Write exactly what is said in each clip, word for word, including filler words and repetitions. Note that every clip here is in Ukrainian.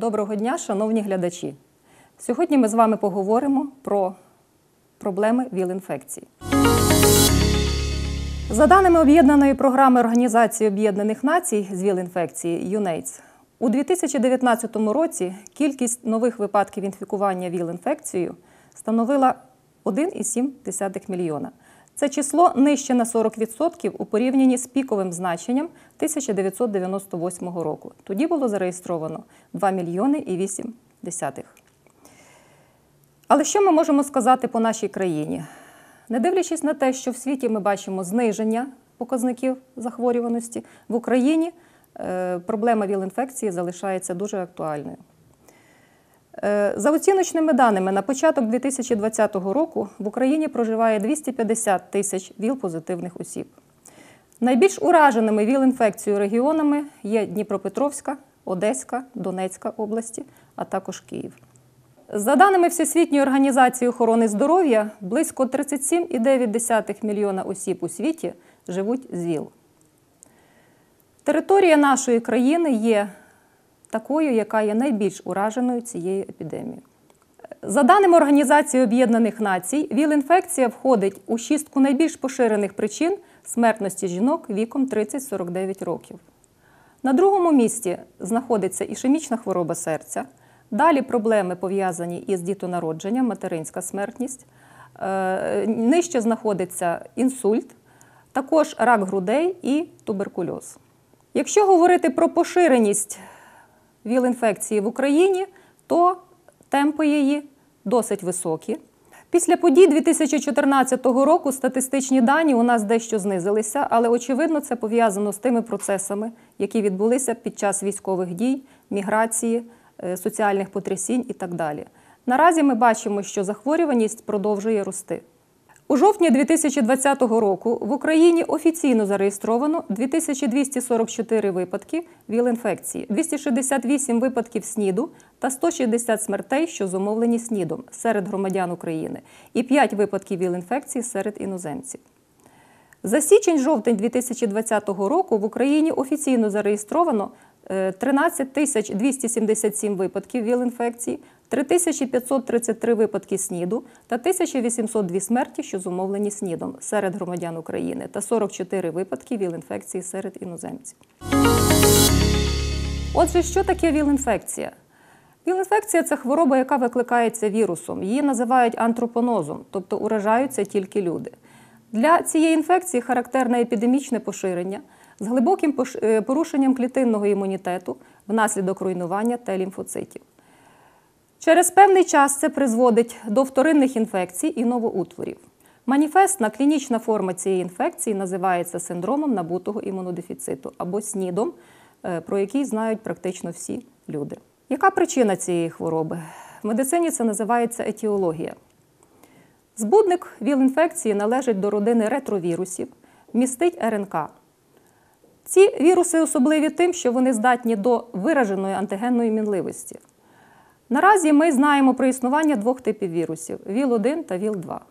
Доброго дня, шановні глядачі! Сьогодні ми з вами поговоримо про проблеми ВІЛ-інфекції. За даними Об'єднаної програми Організації Об'єднаних Націй з ВІЛ-інфекції юнейдс, у дві тисячі дев'ятнадцятому році кількість нових випадків інфікування ВІЛ-інфекцією становила один цілих сім десятих мільйона. Це число нижче на сорок відсотків у порівнянні з піковим значенням тисяча дев'ятсот дев'яносто восьмого року. Тоді було зареєстровано два мільйони і вісім десятих. Але що ми можемо сказати по нашій країні? Не дивлячись на те, що в світі ми бачимо зниження показників захворюваності, в Україні е, проблема ВІЛ-інфекції залишається дуже актуальною. Е, за оціночними даними, на початок дві тисячі двадцятого року в Україні проживає двісті п'ятдесят тисяч ВІЛ-позитивних осіб. Найбільш ураженими ВІЛ-інфекцією регіонами є Дніпропетровська, Одеська, Донецька області, а також Київ. За даними Всесвітньої організації охорони здоров'я, близько тридцять сім цілих дев'ять десятих мільйона осіб у світі живуть з ВІЛ. Територія нашої країни є такою, яка є найбільш ураженою цією епідемією. За даними Організації Об'єднаних Націй, ВІЛ-інфекція входить у шістку найбільш поширених причин смертності жінок віком тридцять - сорок дев'ять років. На другому місці знаходиться ішемічна хвороба серця. Далі проблеми, пов'язані із дітонародженням, материнська смертність. Нижче знаходиться інсульт, також рак грудей і туберкульоз. Якщо говорити про поширеність ВІЛ-інфекції в Україні, то темпи її досить високі. Після подій дві тисячі чотирнадцятого року статистичні дані у нас дещо знизилися, але, очевидно, це пов'язано з тими процесами, які відбулися під час військових дій, міграції, соціальних потрясінь і так далі. Наразі ми бачимо, що захворюваність продовжує рости. У жовтні дві тисячі двадцятого року в Україні офіційно зареєстровано дві тисячі двісті сорок чотири випадки ВІЛ-інфекції, двісті шістдесят вісім випадків СНІДу та сто шістдесят смертей, що зумовлені СНІДом серед громадян України, і п'ять випадків ВІЛ-інфекції серед іноземців. За січень-жовтень дві тисячі двадцятого року в Україні офіційно зареєстровано тринадцять тисяч двісті сімдесят сім випадків ВІЛ-інфекції, три тисячі п'ятсот тридцять три випадки СНІДу та тисяча вісімсот дві смерті, що зумовлені СНІДом серед громадян України, та сорок чотири випадки ВІЛ-інфекції серед іноземців. Отже, що таке ВІЛ-інфекція? ВІЛ-інфекція – це хвороба, яка викликається вірусом. Її називають антропонозом, тобто уражаються тільки люди. Для цієї інфекції характерне епідемічне поширення з глибоким порушенням клітинного імунітету внаслідок руйнування Т-лімфоцитів. Через певний час це призводить до вторинних інфекцій і новоутворів. Маніфестна клінічна форма цієї інфекції називається синдромом набутого імунодефіциту або СНІДом, про який знають практично всі люди. Яка причина цієї хвороби? В медицині це називається етіологія. Збудник ВІЛ-інфекції належить до родини ретровірусів, містить ер ен ка. Ці віруси особливі тим, що вони здатні до вираженої антигенної мінливості. Наразі ми знаємо про існування двох типів вірусів – ВІЛ один та ВІЛ два.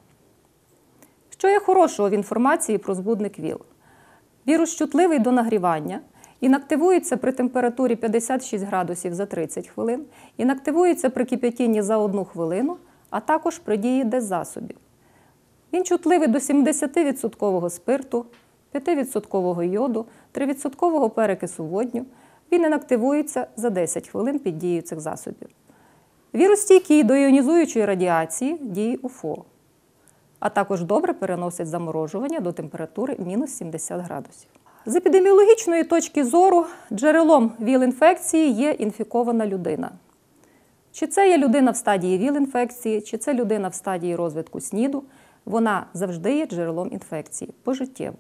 Що є хорошого в інформації про збудник ВІЛ? Вірус чутливий до нагрівання, інактивується при температурі п'ятдесят шість градусів за тридцять хвилин, інактивується при кип'ятінні за одну хвилину, а також при дії деззасобів. Він чутливий до сімдесят відсотків спирту, п'ять відсотків йоду, три відсотки перекису водню. Він інактивується за десять хвилин під дією цих засобів. Вірус стійкий до іонізуючої радіації, дії у еф о, а також добре переносить заморожування до температури мінус сімдесят градусів. З епідеміологічної точки зору джерелом ВІЛ-інфекції є інфікована людина. Чи це є людина в стадії ВІЛ-інфекції, чи це людина в стадії розвитку СНІДу, вона завжди є джерелом інфекції, пожиттєво.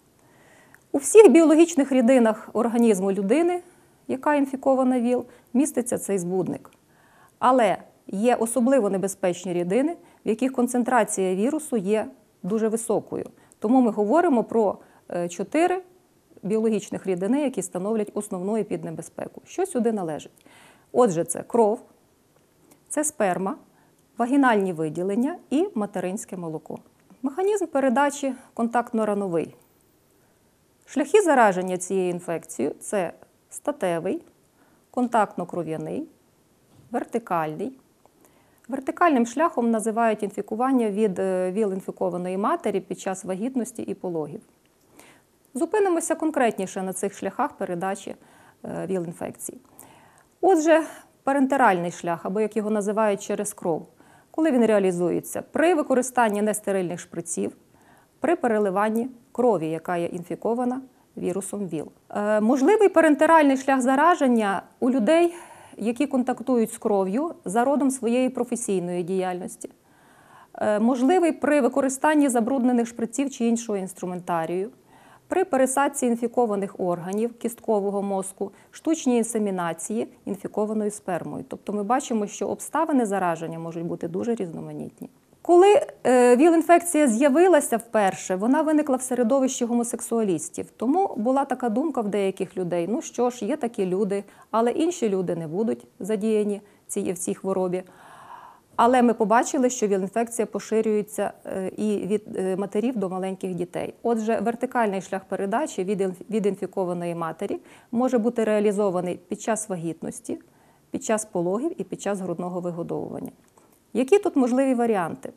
У всіх біологічних рідинах організму людини, яка інфікована ВІЛ, міститься цей збудник. Але є особливо небезпечні рідини, в яких концентрація вірусу є дуже високою. Тому ми говоримо про чотири біологічних рідини, які становлять основну епіднебезпеку. Що сюди належить? Отже, це кров, це сперма, вагінальні виділення і материнське молоко. Механізм передачі контактно-рановий. Шляхи зараження цією інфекцією – це статевий, контактно-кров'яний, вертикальний. Вертикальним шляхом називають інфікування від ВІЛ-інфікованої матері під час вагітності і пологів. Зупинимося конкретніше на цих шляхах передачі ВІЛ-інфекцій. Отже, парентеральний шлях, або як його називають через кров, коли він реалізується при використанні нестерильних шприців, при переливанні крові, яка є інфікована вірусом ВІЛ. Е, можливий парентеральний шлях зараження у людей, які контактують з кров'ю за родом своєї професійної діяльності. Е, можливий при використанні забруднених шприців чи іншого інструментарію, при пересадці інфікованих органів, кісткового мозку, штучній інсемінації інфікованою спермою. Тобто ми бачимо, що обставини зараження можуть бути дуже різноманітні. Коли ВІЛ-інфекція з'явилася вперше, вона виникла в середовищі гомосексуалістів. Тому була така думка в деяких людей, ну що ж, є такі люди, але інші люди не будуть задіяні в цій хворобі. Але ми побачили, що ВІЛ-інфекція поширюється і від матерів до маленьких дітей. Отже, вертикальний шлях передачі від інфікованої матері може бути реалізований під час вагітності, під час пологів і під час грудного вигодовування. Які тут можливі варіанти?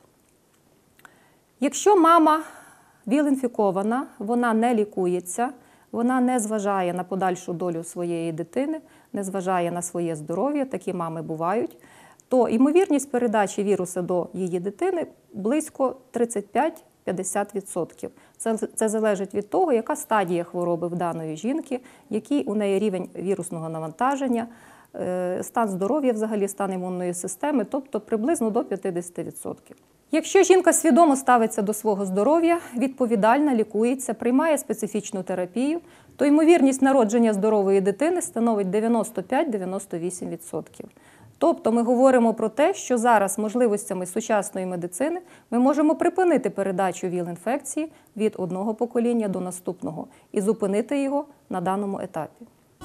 Якщо мама ВІЛ-інфікована, вона не лікується, вона не зважає на подальшу долю своєї дитини, не зважає на своє здоров'я, такі мами бувають, то ймовірність передачі віруса до її дитини близько тридцять п'ять - п'ятдесят відсотків. Це, це залежить від того, яка стадія хвороби в даної жінки, який у неї рівень вірусного навантаження, стан здоров'я, взагалі стан імунної системи, тобто приблизно до п'ятдесят відсотків. Якщо жінка свідомо ставиться до свого здоров'я, відповідально лікується, приймає специфічну терапію, то ймовірність народження здорової дитини становить дев'яносто п'ять - дев'яносто вісім відсотків. Тобто ми говоримо про те, що зараз можливостями сучасної медицини ми можемо припинити передачу ВІЛ-інфекції від одного покоління до наступного і зупинити його на даному етапі.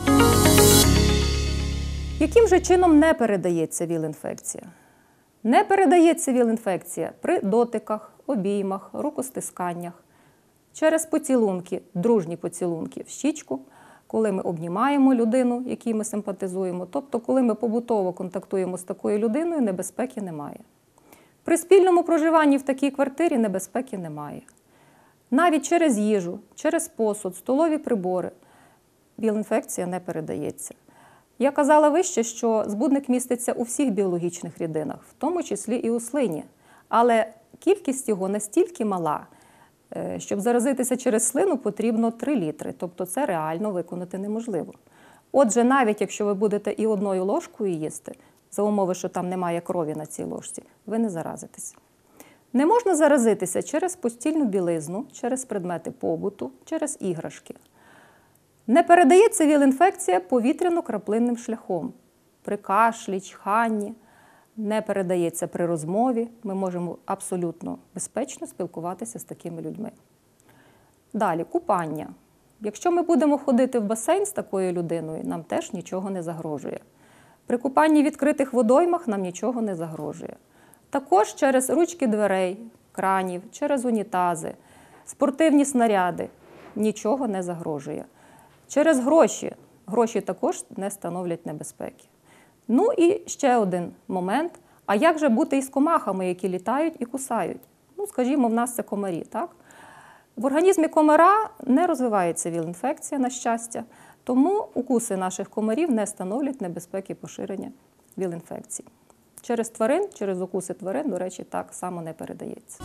Яким же чином не передається ВІЛ-інфекція? Не передається ВІЛ-інфекція при дотиках, обіймах, рукостисканнях, через поцілунки, дружні поцілунки в щічку, коли ми обнімаємо людину, якій ми симпатизуємо, тобто коли ми побутово контактуємо з такою людиною, небезпеки немає. При спільному проживанні в такій квартирі небезпеки немає. Навіть через їжу, через посуд, столові прибори ВІЛ-інфекція не передається. Я казала вище, що збудник міститься у всіх біологічних рідинах, в тому числі і у слині. Але кількість його настільки мала, щоб заразитися через слину потрібно три літри, тобто це реально виконати неможливо. Отже, навіть якщо ви будете і одною ложкою їсти, за умови, що там немає крові на цій ложці, ви не заразитеся. Не можна заразитися через постільну білизну, через предмети побуту, через іграшки. Не передається ВІЛ-інфекція повітряно-краплинним шляхом. При кашлі, чханні, не передається при розмові. Ми можемо абсолютно безпечно спілкуватися з такими людьми. Далі, купання. Якщо ми будемо ходити в басейн з такою людиною, нам теж нічого не загрожує. При купанні в відкритих водоймах нам нічого не загрожує. Також через ручки дверей, кранів, через унітази, спортивні снаряди нічого не загрожує. Через гроші. Гроші також не становлять небезпеки. Ну і ще один момент. А як же бути із комахами, які літають і кусають? Ну, скажімо, в нас це комарі, так? В організмі комара не розвивається ВІЛ-інфекція, на щастя, тому укуси наших комарів не становлять небезпеки поширення ВІЛ-інфекції. Через тварин, через укуси тварин, до речі, так само не передається.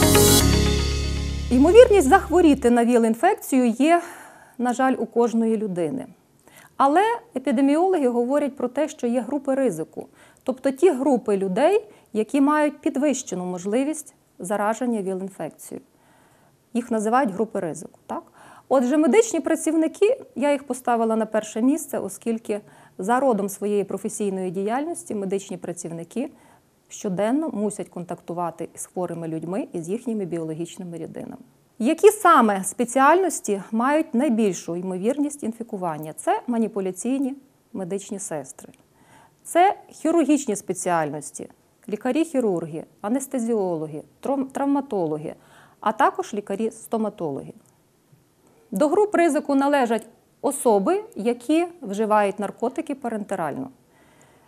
Ймовірність захворіти на ВІЛ-інфекцію є, на жаль, у кожної людини. Але епідеміологи говорять про те, що є групи ризику. Тобто ті групи людей, які мають підвищену можливість зараження ВІЛ-інфекцією. Їх називають групи ризику. Так? Отже, медичні працівники, я їх поставила на перше місце, оскільки за родом своєї професійної діяльності медичні працівники щоденно мусять контактувати з хворими людьми і з їхніми біологічними рідинами. Які саме спеціальності мають найбільшу ймовірність інфікування? Це маніпуляційні медичні сестри. Це хірургічні спеціальності, лікарі-хірурги, анестезіологи, травматологи, а також лікарі-стоматологи. До груп ризику належать особи, які вживають наркотики парентерально.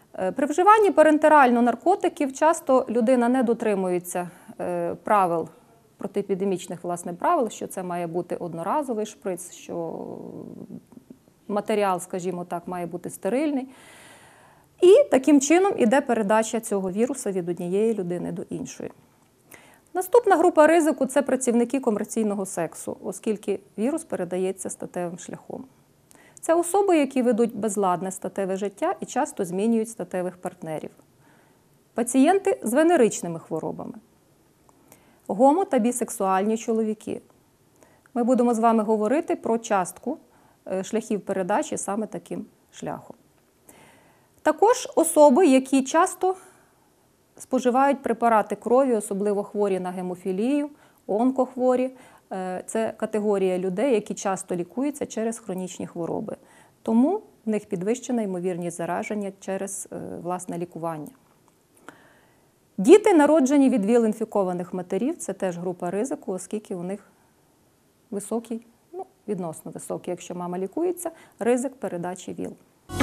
При вживанні парентерально наркотиків часто людина не дотримується правил, протиепідемічних, власне, правил, що це має бути одноразовий шприц, що матеріал, скажімо так, має бути стерильний. І таким чином іде передача цього віруса від однієї людини до іншої. Наступна група ризику – це працівники комерційного сексу, оскільки вірус передається статевим шляхом. Це особи, які ведуть безладне статеве життя і часто змінюють статевих партнерів. Пацієнти з венеричними хворобами. Гомо- та бісексуальні чоловіки. Ми будемо з вами говорити про частку шляхів передачі саме таким шляхом. Також особи, які часто споживають препарати крові, особливо хворі на гемофілію, онкохворі. Це категорія людей, які часто лікуються через хронічні хвороби. Тому в них підвищена ймовірність зараження через власне лікування. Діти, народжені від ВІЛ-інфікованих матерів, це теж група ризику, оскільки у них високий, ну, відносно високий, якщо мама лікується, ризик передачі ВІЛ.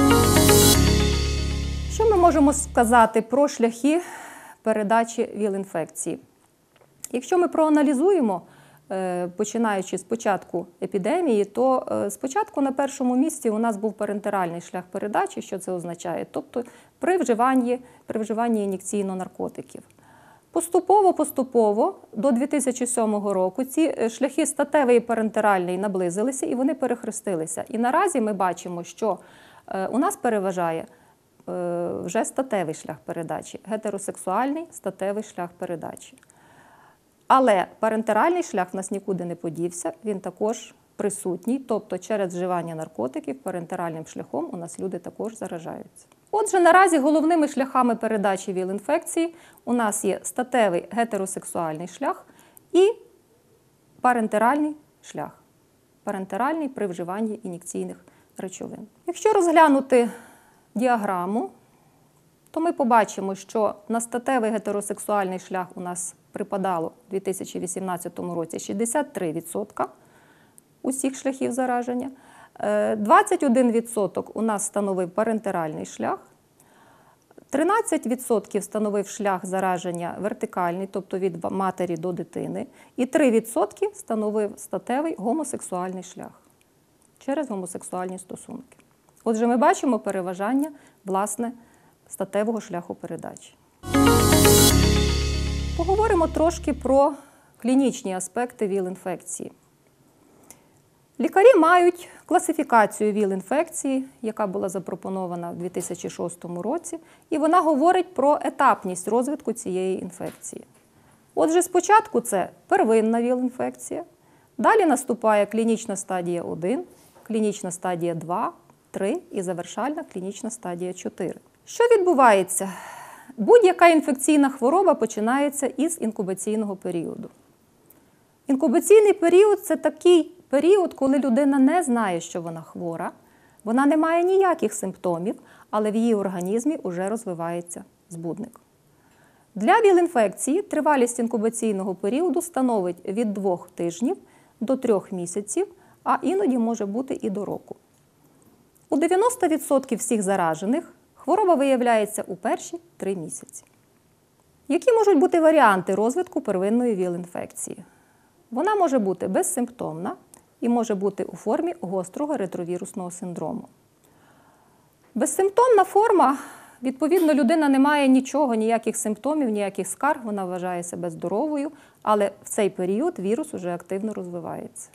Що ми можемо сказати про шляхи передачі ВІЛ-інфекції? Якщо ми проаналізуємо, починаючи з початку епідемії, то спочатку на першому місці у нас був парентеральний шлях передачі. Що це означає? Тобто при вживанні, при вживанні ін'єкційно наркотиків. Поступово-поступово до дві тисячі сьомого року ці шляхи статевий і парентеральний наблизилися і вони перехрестилися. І наразі ми бачимо, що у нас переважає вже статевий шлях передачі, гетеросексуальний статевий шлях передачі. Але парентеральний шлях в нас нікуди не подівся, він також присутній, тобто через вживання наркотиків парентеральним шляхом у нас люди також заражаються. Отже, наразі головними шляхами передачі ВІЛ-інфекції у нас є статевий гетеросексуальний шлях і парентеральний шлях. Парентеральний при вживанні ін'єкційних речовин. Якщо розглянути діаграму, то ми побачимо, що на статевий гетеросексуальний шлях у нас припадало у дві тисячі вісімнадцятому році шістдесят три відсотки усіх шляхів зараження. двадцять один відсоток у нас становив парентеральний шлях, тринадцять відсотків становив шлях зараження вертикальний, тобто від матері до дитини, і три відсотки становив статевий гомосексуальний шлях через гомосексуальні стосунки. Отже, ми бачимо переважання, власне, статевого шляху передачі. Поговоримо трошки про клінічні аспекти ВІЛ-інфекції. Лікарі мають класифікацію ВІЛ-інфекції, яка була запропонована в дві тисячі шостому році, і вона говорить про етапність розвитку цієї інфекції. Отже, спочатку це первинна ВІЛ-інфекція, далі наступає клінічна стадія один, клінічна стадія два, три і завершальна клінічна стадія чотири. Що відбувається? Будь-яка інфекційна хвороба починається із інкубаційного періоду. Інкубаційний період – це такий період, коли людина не знає, що вона хвора, вона не має ніяких симптомів, але в її організмі вже розвивається збудник. Для ВІЛ-інфекції тривалість інкубаційного періоду становить від двох тижнів до трьох місяців, а іноді може бути і до року. У дев'яноста відсотків всіх заражених хвороба виявляється у перші три місяці. Які можуть бути варіанти розвитку первинної ВІЛ-інфекції? Вона може бути безсимптомна і може бути у формі гострого ретровірусного синдрому. Безсимптомна форма, відповідно, людина не має нічого, ніяких симптомів, ніяких скарг, вона вважає себе здоровою, але в цей період вірус уже активно розвивається.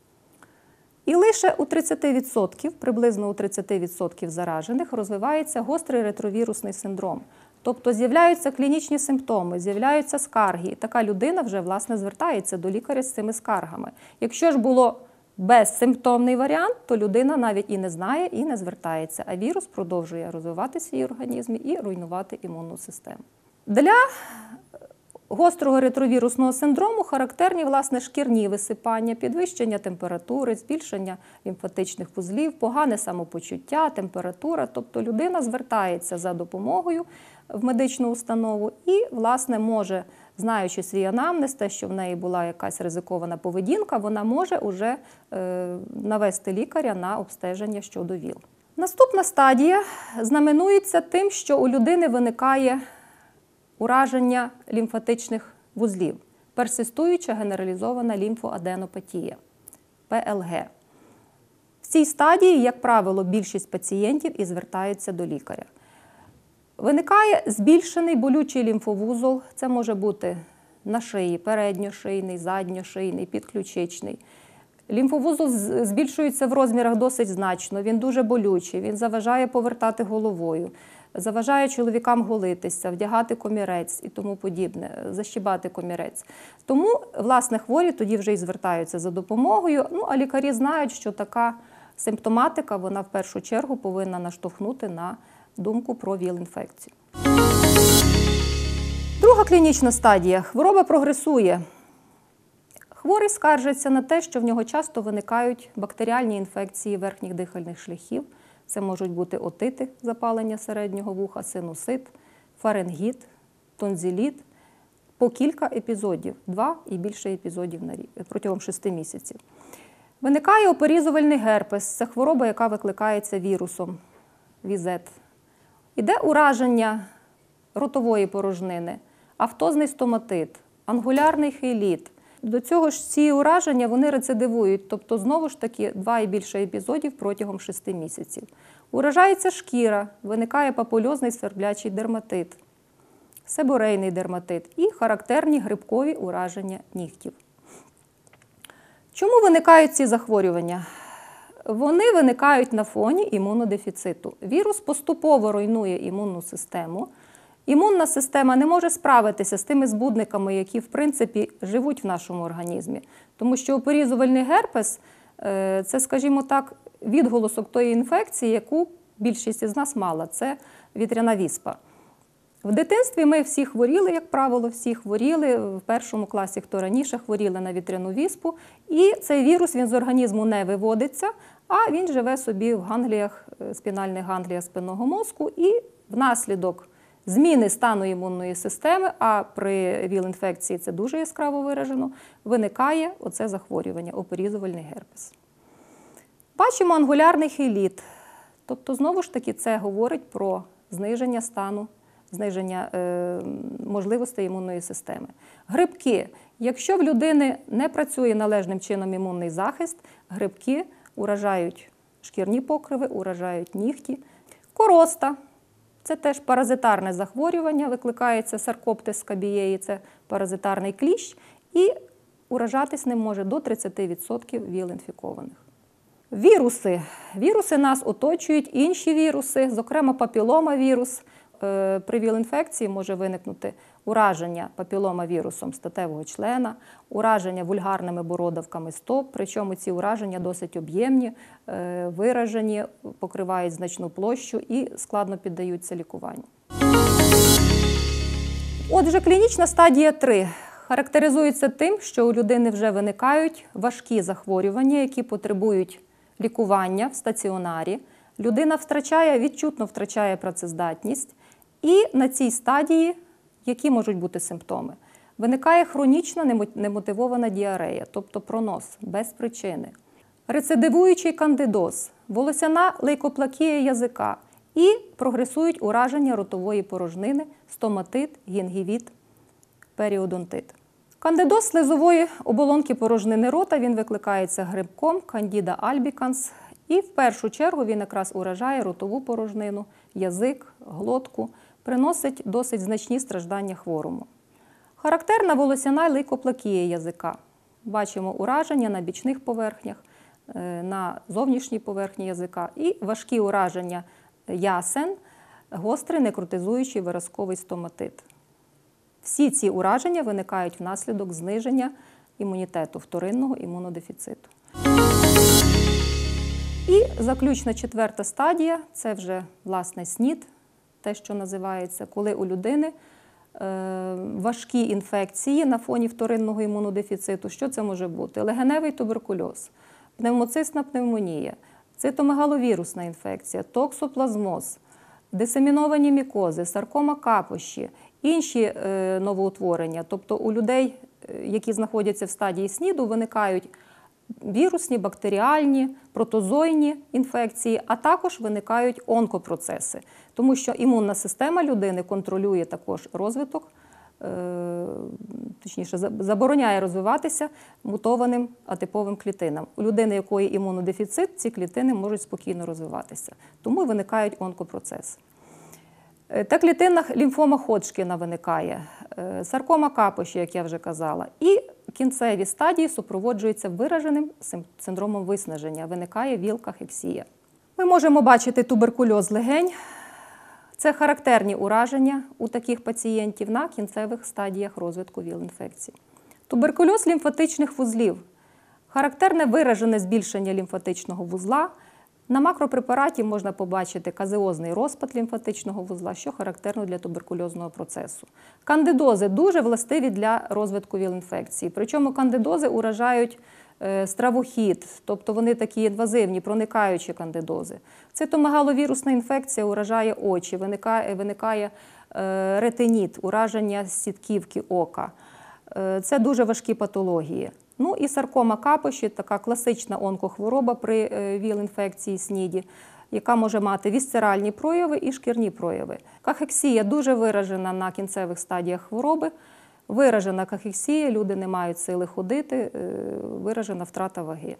І лише у тридцяти відсотків, приблизно у тридцяти відсотків заражених розвивається гострий ретровірусний синдром. Тобто з'являються клінічні симптоми, з'являються скарги. І така людина вже, власне, звертається до лікаря з цими скаргами. Якщо ж було безсимптомний варіант, то людина навіть і не знає, і не звертається. А вірус продовжує розвиватися в її організмі і руйнувати імунну систему. Для гострого ретровірусного синдрому характерні, власне, шкірні висипання, підвищення температури, збільшення лімфатичних вузлів, погане самопочуття, температура. Тобто людина звертається за допомогою в медичну установу і, власне, може, знаючи свій анамнез, те, що в неї була якась ризикована поведінка, вона може вже е, навести лікаря на обстеження щодо ВІЛ. Наступна стадія знаменується тим, що у людини виникає ураження лімфатичних вузлів, персистуюча генералізована лімфоаденопатія, пе ел ге. В цій стадії, як правило, більшість пацієнтів і звертаються до лікаря. Виникає збільшений болючий лімфовузол, це може бути на шиї, передньошийний, задньошийний, підключичний. Лімфовузол збільшується в розмірах досить значно, він дуже болючий, він заважає повертати головою, заважає чоловікам голитися, вдягати комірець і тому подібне, защібати комірець. Тому, власне, хворі тоді вже і звертаються за допомогою, ну, а лікарі знають, що така симптоматика, вона в першу чергу повинна наштовхнути на думку про ВІЛ-інфекцію. Друга клінічна стадія. Хвороба прогресує. Хворий скаржиться на те, що в нього часто виникають бактеріальні інфекції верхніх дихальних шляхів. Це можуть бути отити, запалення середнього вуха, синусит, фарингіт, тонзиліт. По кілька епізодів, два і більше епізодів на рік, протягом шести місяців. Виникає оперізувальний герпес. Це хвороба, яка викликається вірусом, візет. Іде ураження ротової порожнини, афтозний стоматит, ангулярний хейліт. До цього ж ці ураження, вони рецидивують, тобто знову ж таки два і більше епізодів протягом шести місяців. Уражається шкіра, виникає папульозний сверблячий дерматит, себорейний дерматит і характерні грибкові ураження нігтів. Чому виникають ці захворювання? Вони виникають на фоні імунодефіциту. Вірус поступово руйнує імунну систему. Імунна система не може справитися з тими збудниками, які, в принципі, живуть в нашому організмі. Тому що оперізувальний герпес – це, скажімо так, відголосок тої інфекції, яку більшість із нас мала. Це вітряна віспа. В дитинстві ми всі хворіли, як правило, всі хворіли, в першому класі, хто раніше, хворіли на вітряну віспу. І цей вірус, він з організму не виводиться, а він живе собі в гангліях, спінальних гангліях спинного мозку і внаслідок зміни стану імунної системи, а при ВІЛ-інфекції це дуже яскраво виражено, виникає оце захворювання – оперізувальний герпес. Бачимо ангулярний хейліт. Тобто, знову ж таки, це говорить про зниження стану, зниження е, можливостей імунної системи. Грибки. Якщо в людини не працює належним чином імунний захист, грибки уражають шкірні покриви, уражають нігті. Короста. Це теж паразитарне захворювання, викликається саркоптис скабієї, це паразитарний кліщ, і уражатись ним може до тридцяти відсотків ВІЛ-інфікованих. Віруси. Віруси нас оточують, інші віруси, зокрема папіломавірус. При ВІЛ-інфекції може виникнути ураження папіломавірусом статевого члена, ураження вульгарними бородавками стоп, причому ці ураження досить об'ємні, виражені, покривають значну площу і складно піддаються лікуванню. Отже, клінічна стадія три характеризується тим, що у людини вже виникають важкі захворювання, які потребують лікування в стаціонарі. Людина втрачає, відчутно втрачає працездатність. І на цій стадії, які можуть бути симптоми? Виникає хронічна немотивована діарея, тобто пронос, без причини. Рецидивуючий кандидоз, волосяна лейкоплакія язика і прогресують ураження ротової порожнини, стоматит, гінгівіт, періодонтит. Кандидоз слизової оболонки порожнини рота, він викликається грибком Candida albicans. І в першу чергу він якраз уражає ротову порожнину, язик, глотку, приносить досить значні страждання хворому. Характерна волосяна лейкоплакія язика. Бачимо ураження на бічних поверхнях, на зовнішній поверхні язика і важкі ураження ясен, гострий некротизуючий виразковий стоматит. Всі ці ураження виникають внаслідок зниження імунітету, вторинного імунодефіциту. І заключна четверта стадія – це вже, власне, СНІД, те, що називається, коли у людини е, важкі інфекції на фоні вторинного імунодефіциту. Що це може бути? Легеневий туберкульоз, пневмоцистна пневмонія, цитомегаловірусна інфекція, токсоплазмоз, дисеміновані мікози, саркома капощі, інші е, новоутворення. Тобто у людей, які знаходяться в стадії СНІДу, виникають вірусні, бактеріальні, протозойні інфекції, а також виникають онкопроцеси, тому що імунна система людини контролює також розвиток, точніше, забороняє розвиватися мутованим атиповим клітинам. У людини, якої імунодефіцит, ці клітини можуть спокійно розвиватися, тому і виникають онкопроцеси. Та клітинна лімфома Ходжкіна виникає, саркома Капоші, як я вже казала. І кінцеві стадії супроводжуються вираженим синдромом виснаження, виникає ВІЛ-кахексія. Ми можемо бачити туберкульоз легень. Це характерні ураження у таких пацієнтів на кінцевих стадіях розвитку ВІЛ-інфекції. Туберкульоз лімфатичних вузлів. Характерне виражене збільшення лімфатичного вузла. На макропрепараті можна побачити казеозний розпад лімфатичного вузла, що характерно для туберкульозного процесу. Кандидози дуже властиві для розвитку ВІЛ-інфекції. Причому кандидози уражають стравохід, тобто вони такі інвазивні, проникаючі кандидози. Цитомегаловірусна інфекція уражає очі, виникає, виникає ретиніт, ураження сітківки ока. Це дуже важкі патології. Ну і саркома Капоші – така класична онкохвороба при ВІЛ-інфекції СНІДі, яка може мати вісцеральні прояви і шкірні прояви. Кахексія дуже виражена на кінцевих стадіях хвороби. Виражена кахексія, люди не мають сили ходити, виражена втрата ваги.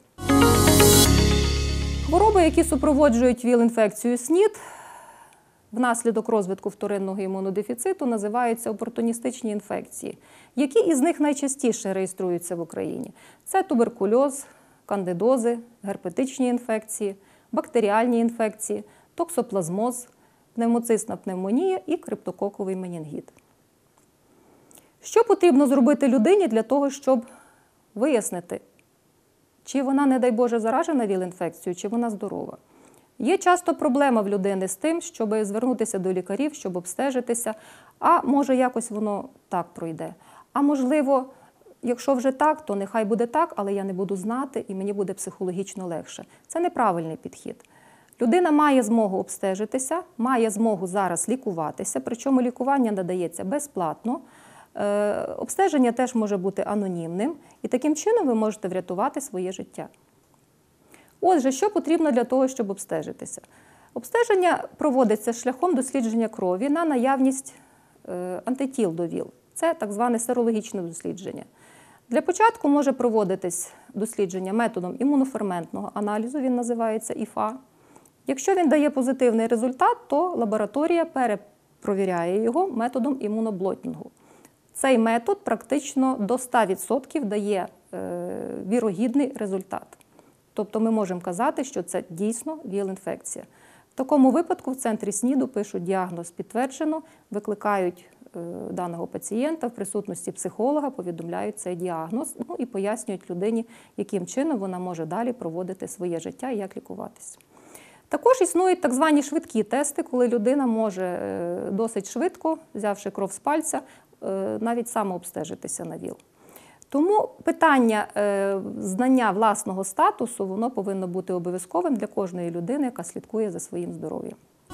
Хвороби, які супроводжують ВІЛ-інфекцію СНІД, внаслідок розвитку вторинного імунодефіциту називаються опортуністичні інфекції. Які із них найчастіше реєструються в Україні? Це туберкульоз, кандидози, герпетичні інфекції, бактеріальні інфекції, токсоплазмоз, пневмоцистна пневмонія і криптококовий менінгіт. Що потрібно зробити людині для того, щоб вияснити, чи вона, не дай Боже, заражена ВІЛ-інфекцією, чи вона здорова? Є часто проблема в людини з тим, щоб звернутися до лікарів, щоб обстежитися, а може якось воно так пройде. А можливо, якщо вже так, то нехай буде так, але я не буду знати і мені буде психологічно легше. Це неправильний підхід. Людина має змогу обстежитися, має змогу зараз лікуватися, причому лікування надається безплатно. Обстеження теж може бути анонімним, і таким чином ви можете врятувати своє життя. Отже, що потрібно для того, щоб обстежитися? Обстеження проводиться шляхом дослідження крові на наявність антитіл до ВІЛ. Це так зване серологічне дослідження. Для початку може проводитись дослідження методом імуноферментного аналізу, він називається І Ф А. Якщо він дає позитивний результат, то лабораторія перепровіряє його методом імуноблотінгу. Цей метод практично до ста відсотків дає вірогідний результат. Тобто ми можемо казати, що це дійсно ВІЛ-інфекція. В такому випадку в центрі СНІДу пишуть діагноз підтверджено, викликають даного пацієнта, в присутності психолога повідомляють цей діагноз, ну і пояснюють людині, яким чином вона може далі проводити своє життя і як лікуватися. Також існують так звані швидкі тести, коли людина може досить швидко, взявши кров з пальця, навіть самообстежитися на ВІЛ. Тому питання е, знання власного статусу, воно повинно бути обов'язковим для кожної людини, яка слідкує за своїм здоров'ям.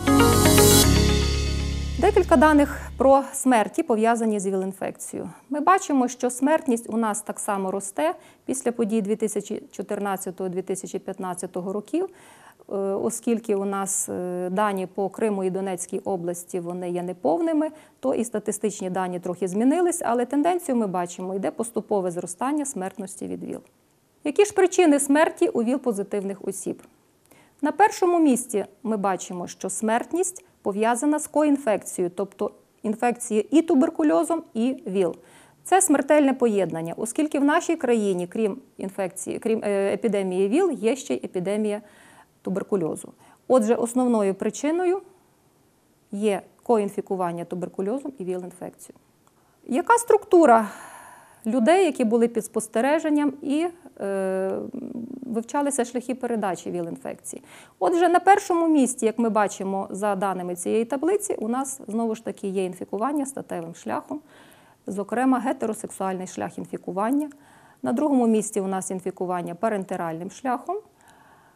Декілька даних про смерті, пов'язані з ВІЛ-інфекцією. Ми бачимо, що смертність у нас так само росте після подій дві тисячі чотирнадцятого - дві тисячі п'ятнадцятого років, оскільки у нас дані по Криму і Донецькій області вони є неповними, то і статистичні дані трохи змінились, але тенденцію ми бачимо, йде поступове зростання смертності від ВІЛ. Які ж причини смерті у ВІЛ-позитивних осіб? На першому місці ми бачимо, що смертність пов'язана з коінфекцією, тобто інфекцією і туберкульозом, і ВІЛ. Це смертельне поєднання, оскільки в нашій країні, крім інфекції, крім епідемії ВІЛ, є ще й епідемія туберкульозу. Отже, основною причиною є коінфікування туберкульозом і ВІЛ-інфекцією. Яка структура людей, які були під спостереженням і е, вивчалися шляхи передачі ВІЛ-інфекції? Отже, на першому місці, як ми бачимо за даними цієї таблиці, у нас знову ж таки є інфікування статевим шляхом, зокрема гетеросексуальний шлях інфікування. На другому місці у нас інфікування парентеральним шляхом.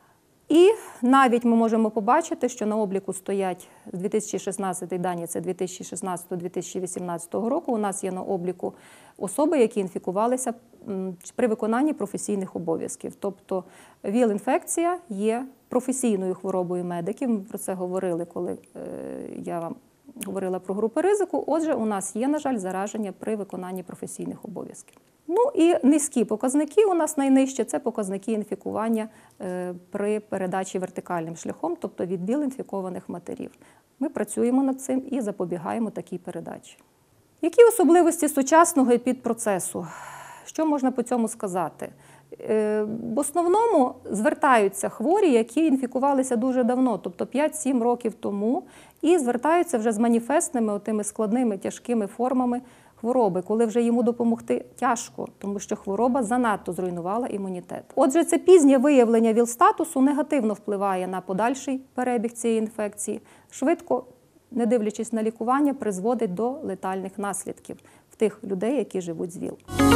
І навіть ми можемо побачити, що на обліку стоять дві тисячі шістнадцятий дані, це дві тисячі шістнадцятого - дві тисячі вісімнадцятого року, у нас є на обліку особи, які інфікувалися при виконанні професійних обов'язків. Тобто ВІЛ-інфекція є професійною хворобою медиків, ми про це говорили, коли я вам говорила про групи ризику. Отже, у нас є, на жаль, зараження при виконанні професійних обов'язків. Ну і низькі показники у нас найнижчі – це показники інфікування при передачі вертикальним шляхом, тобто від ВІЛ-інфікованих матерів. Ми працюємо над цим і запобігаємо такій передачі. Які особливості сучасного епідпроцесу? Що можна по цьому сказати? В основному звертаються хворі, які інфікувалися дуже давно, тобто п'ять-сім років тому, і звертаються вже з маніфестними, отими складними, тяжкими формами хвороби, коли вже йому допомогти тяжко, тому що хвороба занадто зруйнувала імунітет. Отже, це пізнє виявлення ВІЛ-статусу негативно впливає на подальший перебіг цієї інфекції, швидко, не дивлячись на лікування, призводить до летальних наслідків в тих людей, які живуть з ВІЛ.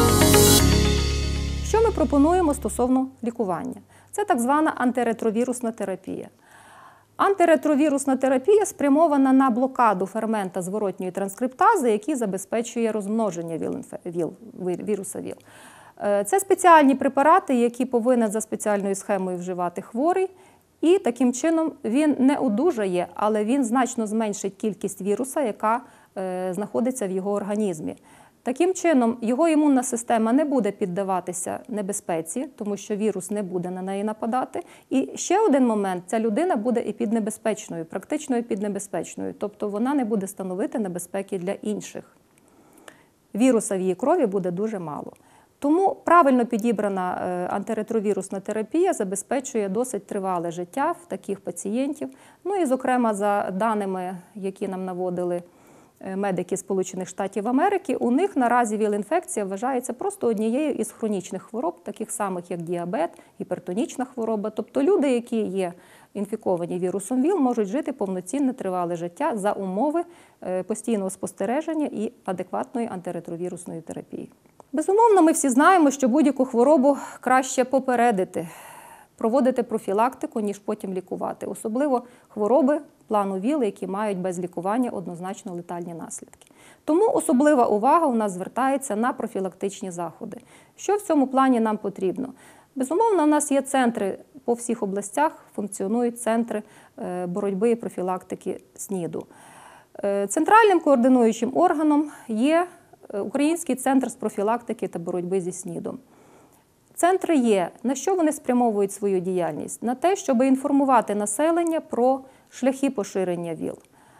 Що ми пропонуємо стосовно лікування? Це так звана антиретровірусна терапія. Антиретровірусна терапія спрямована на блокаду фермента зворотньої транскриптази, який забезпечує розмноження ВІЛ, віруса ВІЛ. Це спеціальні препарати, які повинен за спеціальною схемою вживати хворий, і таким чином він не одужає, але він значно зменшить кількість віруса, яка знаходиться в його організмі. Таким чином, його імунна система не буде піддаватися небезпеці, тому що вірус не буде на неї нападати. І ще один момент – ця людина буде епіднебезпечною, практично епіднебезпечною, тобто вона не буде становити небезпеки для інших. Віруса в її крові буде дуже мало. Тому правильно підібрана антиретровірусна терапія забезпечує досить тривале життя в таких пацієнтів. Ну і, зокрема, за даними, які нам наводили медики Сполучених Штатів Америки, у них наразі ВІЛ-інфекція вважається просто однією із хронічних хвороб, таких самих як діабет, гіпертонічна хвороба. Тобто люди, які є інфіковані вірусом ВІЛ, можуть жити повноцінне тривале життя за умови постійного спостереження і адекватної антиретровірусної терапії. Безумовно, ми всі знаємо, що будь-яку хворобу краще попередити, проводити профілактику, ніж потім лікувати. Особливо хвороби плану ВІЛ, які мають без лікування однозначно летальні наслідки. Тому особлива увага у нас звертається на профілактичні заходи. Що в цьому плані нам потрібно? Безумовно, у нас є центри по всіх областях, функціонують центри боротьби і профілактики СНІДу. Центральним координуючим органом є Український центр з профілактики та боротьби зі СНІДом. Центри є. На що вони спрямовують свою діяльність? На те, щоб інформувати населення про шляхи поширення ВІЛ,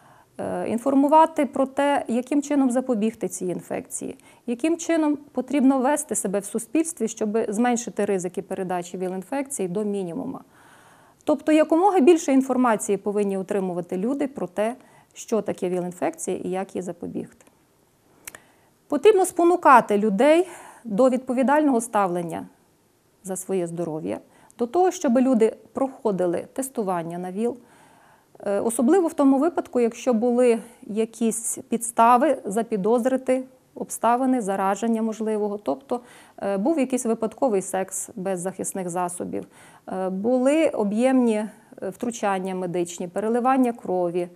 інформувати про те, яким чином запобігти цій інфекції, яким чином потрібно вести себе в суспільстві, щоб зменшити ризики передачі ВІЛ-інфекції до мінімуму. Тобто, якомога більше інформації повинні отримувати люди про те, що таке ВІЛ-інфекція і як її запобігти. Потрібно спонукати людей до відповідального ставлення за своє здоров'я, до того, щоб люди проходили тестування на ВІЛ, особливо в тому випадку, якщо були якісь підстави запідозрити обставини зараження можливого, тобто був якийсь випадковий секс без захисних засобів, були об'ємні втручання медичні, переливання крові,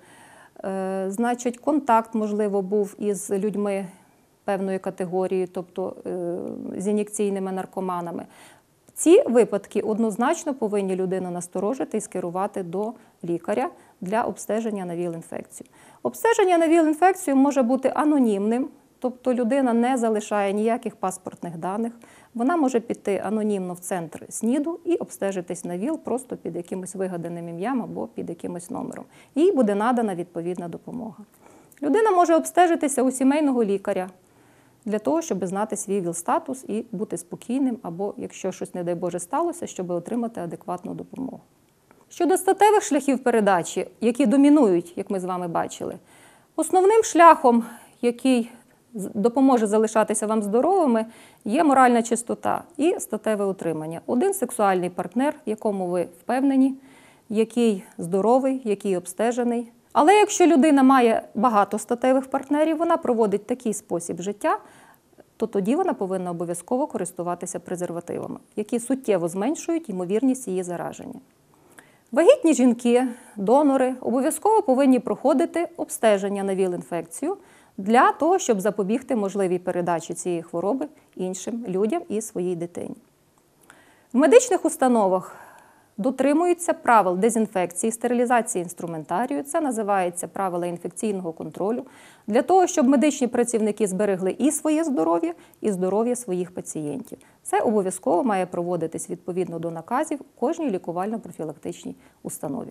значить, контакт, можливо, був із людьми певної категорії, тобто з ін'єкційними наркоманами. Ці випадки однозначно повинні людину насторожити і скерувати до лікаря для обстеження на ВІЛ-інфекцію. Обстеження на ВІЛ-інфекцію може бути анонімним, тобто людина не залишає ніяких паспортних даних. Вона може піти анонімно в центр СНІДу і обстежитись на ВІЛ просто під якимось вигаданим ім'ям або під якимось номером. Їй буде надана відповідна допомога. Людина може обстежитися у сімейного лікаря для того, щоб знати свій ВІЛ-статус і бути спокійним, або, якщо щось, не дай Боже, сталося, щоб отримати адекватну допомогу. Щодо статевих шляхів передачі, які домінують, як ми з вами бачили, основним шляхом, який допоможе залишатися вам здоровими, є моральна чистота і статеве утримання. Один сексуальний партнер, в якому ви впевнені, який здоровий, який обстежений. Але якщо людина має багато статевих партнерів, вона проводить такий спосіб життя, то тоді вона повинна обов'язково користуватися презервативами, які суттєво зменшують ймовірність її зараження. Вагітні жінки, донори обов'язково повинні проходити обстеження на ВІЛ-інфекцію для того, щоб запобігти можливій передачі цієї хвороби іншим людям і своїй дитині. В медичних установах дотримуються правил дезінфекції, стерилізації інструментарію. Це називається правила інфекційного контролю, для того, щоб медичні працівники зберегли і своє здоров'я, і здоров'я своїх пацієнтів. Це обов'язково має проводитись відповідно до наказів в кожній лікувально-профілактичній установі.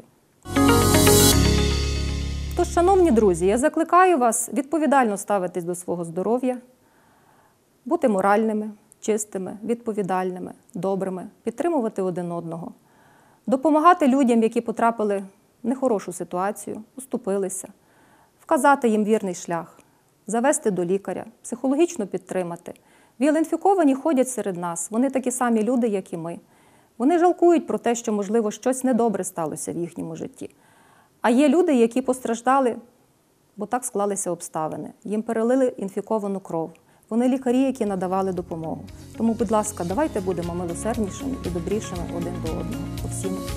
Тож, шановні друзі, я закликаю вас відповідально ставитись до свого здоров'я, бути моральними, чистими, відповідальними, добрими, підтримувати один одного, допомагати людям, які потрапили в нехорошу ситуацію, уступилися, вказати їм вірний шлях, завести до лікаря, психологічно підтримати. ВІЛ-інфіковані ходять серед нас, вони такі самі люди, як і ми. Вони жалкують про те, що, можливо, щось недобре сталося в їхньому житті. А є люди, які постраждали, бо так склалися обставини. Їм перелили інфіковану кров. Вони лікарі, які надавали допомогу. Тому, будь ласка, давайте будемо милосерднішими і добрішими один до одного по всім